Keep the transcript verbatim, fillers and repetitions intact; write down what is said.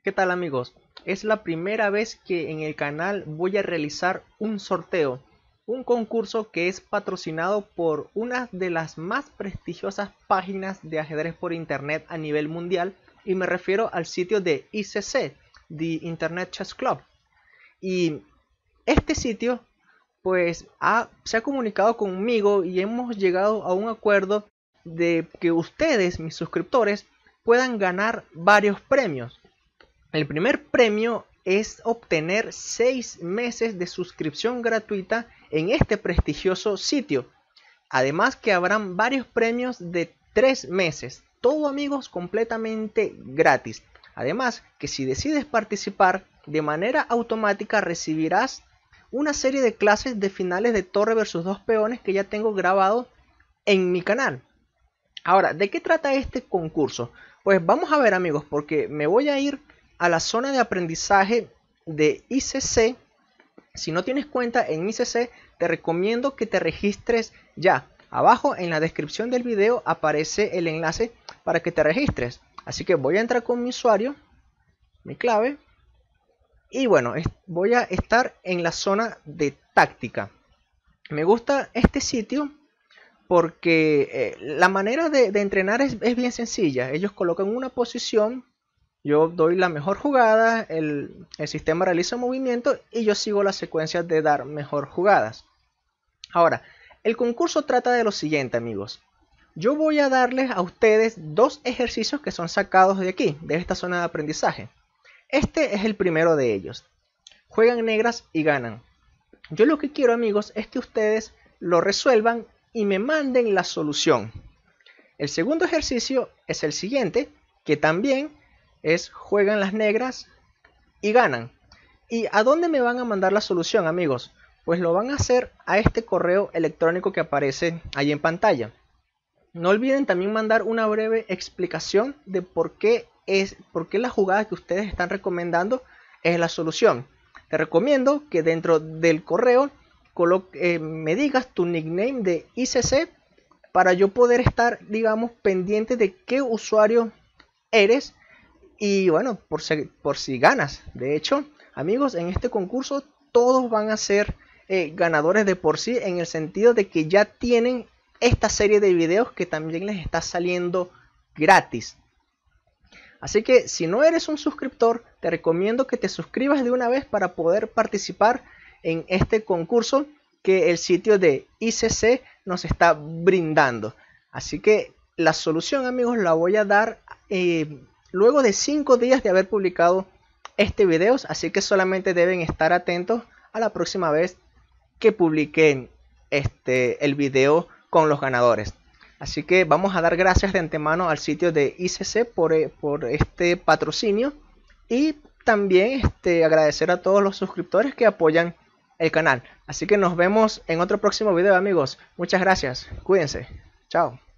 ¿Qué tal amigos? Es la primera vez que en el canal voy a realizar un sorteo, un concurso que es patrocinado por una de las más prestigiosas páginas de ajedrez por internet a nivel mundial, y me refiero al sitio de I C C, The Internet Chess Club. Y este sitio pues ha- se ha comunicado conmigo y hemos llegado a un acuerdo de que ustedes, mis suscriptores, puedan ganar varios premios. El primer premio es obtener seis meses de suscripción gratuita en este prestigioso sitio. Además que habrán varios premios de tres meses. Todo amigos completamente gratis. Además que si decides participar de manera automática recibirás una serie de clases de finales de torre versus dos peones que ya tengo grabado en mi canal. Ahora, ¿de qué trata este concurso? Pues vamos a ver amigos, porque me voy a ir a la zona de aprendizaje de I C C. Si no tienes cuenta en I C C, te recomiendo que te registres ya. Abajo en la descripción del video aparece el enlace para que te registres. Así que voy a entrar con mi usuario, mi clave. Y bueno, voy a estar en la zona de táctica. Me gusta este sitio porque eh, la manera de, de entrenar es, es bien sencilla. Ellos colocan una posición, yo doy la mejor jugada, el, el sistema realiza un movimiento y yo sigo la secuencia de dar mejor jugadas. Ahora, el concurso trata de lo siguiente amigos. Yo voy a darles a ustedes dos ejercicios que son sacados de aquí, de esta zona de aprendizaje. Este es el primero de ellos. Juegan negras y ganan. Yo lo que quiero amigos es que ustedes lo resuelvan y me manden la solución. El segundo ejercicio es el siguiente, que también es juegan las negras y ganan. ¿Y a dónde me van a mandar la solución amigos? Pues lo van a hacer a este correo electrónico que aparece ahí en pantalla. No olviden también mandar una breve explicación de por qué es por qué la jugada que ustedes están recomendando es la solución. Te recomiendo que dentro del correo eh, me digas tu nickname de I C C para yo poder estar, digamos, pendiente de qué usuario eres y bueno, por si, por si ganas. De hecho, amigos, en este concurso todos van a ser eh, ganadores de por sí, en el sentido de que ya tienen esta serie de videos que también les está saliendo gratis. Así que si no eres un suscriptor, te recomiendo que te suscribas de una vez para poder participar en este concurso que el sitio de I C C nos está brindando. Así que la solución amigos la voy a dar eh, luego de cinco días de haber publicado este video. Así que solamente deben estar atentos a la próxima vez que publiquen este, el video con los ganadores. Así que vamos a dar gracias de antemano al sitio de I C C por, por este patrocinio. Y también este, agradecer a todos los suscriptores que apoyan el canal. Así que nos vemos en otro próximo video amigos. Muchas gracias. Cuídense. Chao.